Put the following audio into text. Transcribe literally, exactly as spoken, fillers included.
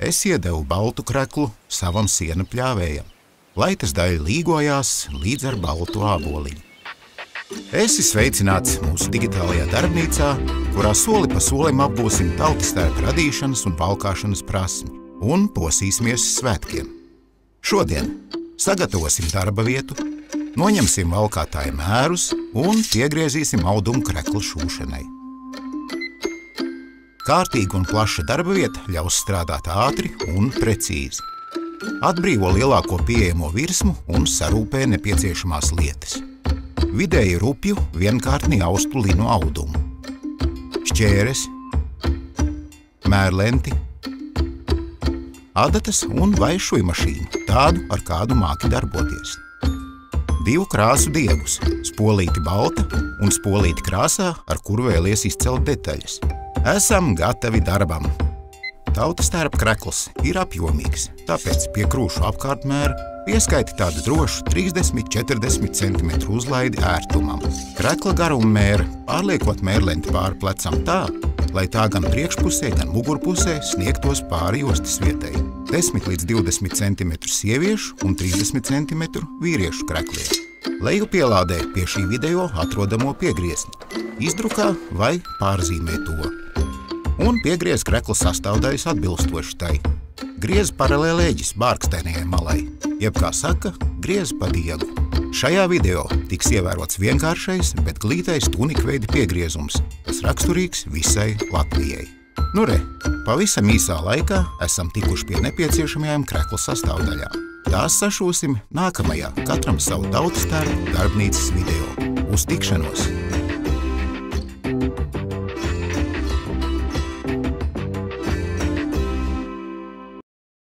es iedevu baltu kreklu savam sienu pļāvējam, lai tas daļa līgojās līdz ar baltu āboliņu. Esi sveicināts mūsu digitālajā darbnīcā, kurā soli pa solim apgūsim tautastērpu radīšanas un valkāšanas prasmi un posīsimies svētkiem. Šodien sagatavosim darba vietu, noņemsim valkātāja mērus un piegriezīsim audumu kreklu šūšanai. Kārtīga un plaša darba vieta ļaus strādāt ātri un precīzi. Atbrīvo lielāko pieejamo virsmu un sarūpē nepieciešamās lietas. Vidēji rupju vienkārtni austu linu audumu. Šķēres, mērlenti, adatas un vai šujmašīnu, tādu, ar kādu māki darboties. Divu krāsu diegus, spolīti balta un spolīti krāsā, ar kuru vēlies izcelt detaļas. Esam gatavi darbam. Tautastērpa krekls ir apjomīgs, tāpēc pie krūšu apkārtmēra pieskaiti tādu drošu trīsdesmit četrdesmit centimetru uzlaidi ērtumam. Krekla garuma mēra pārliekot mērlenti pāri plecam tā, lai tā gan priekšpusē, gan mugurpusē sniegtos pāri jostas vietai. desmit līdz divdesmit centimetru sieviešu un trīsdesmit centimetru vīriešu krekliem. Lejupielādē pie šī video atrodamo piegriezni. Izdrukā vai pārzīmē to. Un piegriez krekla sastāvdaļas atbilstoši tai. Griez paralēli eģis bārkstēnajai malai, jeb, kā saka, griez pa diegu. Šajā video tiks ievērots vienkāršais, bet glītais tunikveida piegriezums, kas raksturīgs visai Latvijai. Nu re, pavisam īsā laikā esam tikuši pie nepieciešamajām krekla sastāvdaļām. Tās sašūsim nākamajā, katram savu tautastērpu darbnīcas video. Uz tikšanos!